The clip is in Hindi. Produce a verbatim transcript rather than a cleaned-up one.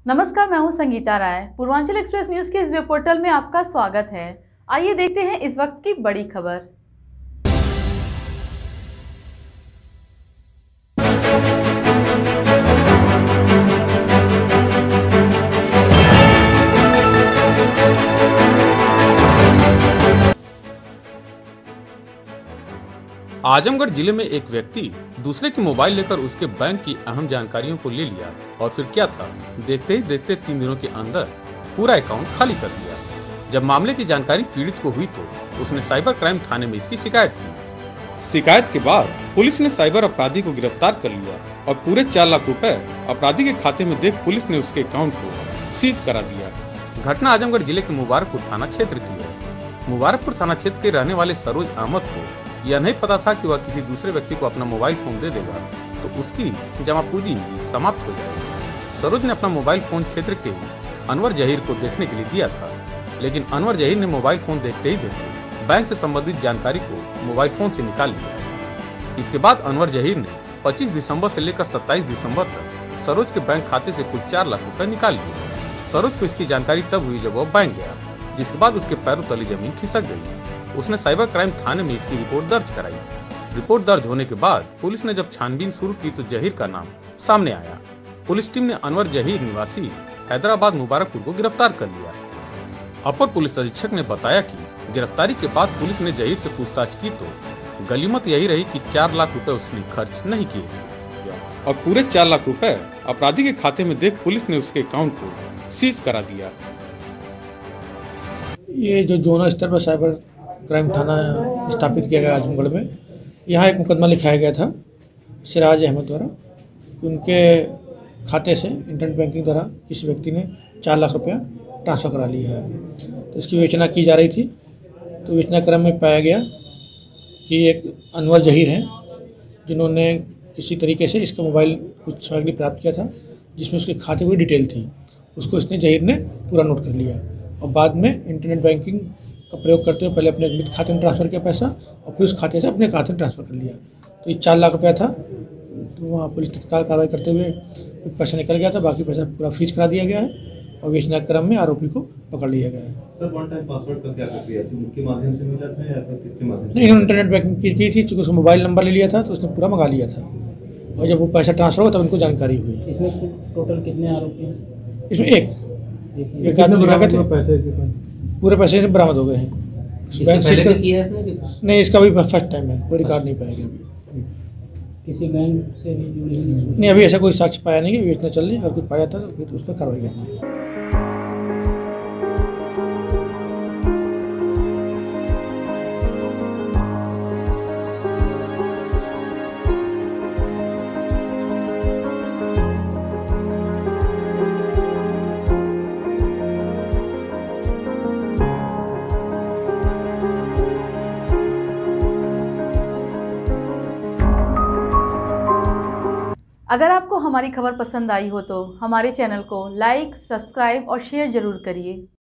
नमस्कार, मैं हूं संगीता राय। पूर्वांचल एक्सप्रेस न्यूज के इस वेब पोर्टल में आपका स्वागत है। आइए देखते हैं इस वक्त की बड़ी खबर। आजमगढ़ जिले में एक व्यक्ति दूसरे की मोबाइल लेकर उसके बैंक की अहम जानकारियों को ले लिया और फिर क्या था, देखते ही देखते तीन दिनों के अंदर पूरा अकाउंट खाली कर दिया। जब मामले की जानकारी पीड़ित को हुई तो उसने साइबर क्राइम थाने में इसकी शिकायत की। शिकायत के बाद पुलिस ने साइबर अपराधी को गिरफ्तार कर लिया और पूरे चार लाख रुपए अपराधी के खाते में देख पुलिस ने उसके अकाउंट को सीज करा दिया। घटना आजमगढ़ जिले के मुबारकपुर थाना क्षेत्र की है। मुबारकपुर थाना क्षेत्र के रहने वाले सरोज अहमद को यह नहीं पता था कि वह किसी दूसरे व्यक्ति को अपना मोबाइल फोन दे देगा तो उसकी जमा पूंजी समाप्त हो जाएगी। सरोज ने अपना मोबाइल फोन क्षेत्र के अनवर जहीर को देखने के लिए दिया था, लेकिन अनवर जहीर ने मोबाइल फोन देखते ही देखते बैंक से संबंधित जानकारी को मोबाइल फोन से निकाल लिया। इसके बाद अनवर जहीर ने पच्चीस दिसंबर से लेकर सत्ताईस दिसंबर तक सरोज के बैंक खाते से कुल चार लाख रुपए निकाल लिए। सरोज को इसकी जानकारी तब हुई जब वह बैंक गया, जिसके बाद उसके पैरों तले जमीन खिसक गई। उसने साइबर क्राइम थाने में इसकी रिपोर्ट दर्ज कराई। रिपोर्ट दर्ज होने के बाद पुलिस ने जब छानबीन शुरू की तो जहीर का नाम सामने आया। पुलिस टीम ने अनवर जहीर निवासी हैदराबाद मुबारकपुर को गिरफ्तार कर लिया। अपर पुलिस अधीक्षक ने बताया कि गिरफ्तारी के बाद पुलिस ने जहीर से पूछताछ की तो गलीमत यही रही कि चार लाख रुपए उसने खर्च नहीं किए थे और पूरे चार लाख रुपए अपराधी के खाते में देख पुलिस ने उसके अकाउंट को सीज करा दिया। ये जो जोनल स्तर पर साइबर क्राइम थाना स्थापित किया गया आजमगढ़ में, यहाँ एक मुकदमा लिखाया गया था सिराज अहमद द्वारा। उनके खाते से इंटरनेट बैंकिंग द्वारा किसी व्यक्ति ने चार लाख रुपया ट्रांसफ़र करा लिया है। तो इसकी विवेचना की जा रही थी, तो विवेचना क्रम में पाया गया कि एक अनवर जहीर हैं जिन्होंने किसी तरीके से इसका मोबाइल कुछ सामग्री प्राप्त किया था जिसमें उसके खाते हुई डिटेल थी। उसको इसने जहीर ने पूरा नोट कर लिया और बाद में इंटरनेट बैंकिंग का प्रयोग करते हुए पहले अपने मित्र खाते में ट्रांसफ़र किया पैसा और फिर उस खाते से अपने खाते में ट्रांसफ़र कर लिया। तो ये चार लाख रुपया था, तो वहाँ पुलिस तत्काल कार्रवाई करते हुए कुछ पैसा निकल गया था, बाकी पैसा पूरा फ्रीज करा दिया गया है और विवेचना क्रम में आरोपी को पकड़ लिया गया है। सर, वन टाइम पासवर्ड का क्या प्रक्रिया थी? उनके माध्यम से मिला था या फिर किसके माध्यम से? नहीं, इन्होंने इंटरनेट बैंकिंग की, की थी, चूँकि उसका मोबाइल नंबर ले लिया था तो उसने पूरा मंगा लिया था और जब वो पैसा ट्रांसफ़र हुआ तब उनको जानकारी हुई। इसमें टोटल कितने आरोपी हैं? इसमें एक एक आदमी लिखा गया थे, पूरे पैसे बरामद हो गए हैं। बैंक पहले कर... किया है इसने? नहीं, इसका भी फर्स्ट टाइम है, कोई रिकॉर्ड नहीं पाएगा अभी। किसी बैंक से भी जुड़ी नहीं, अभी ऐसा कोई साक्ष्य पाया नहीं है, विवेचना चल रही है। अगर कुछ पाया था तो फिर उस पर कार्रवाई करनी है। अगर आपको हमारी खबर पसंद आई हो तो हमारे चैनल को लाइक, सब्सक्राइब और शेयर जरूर करिए।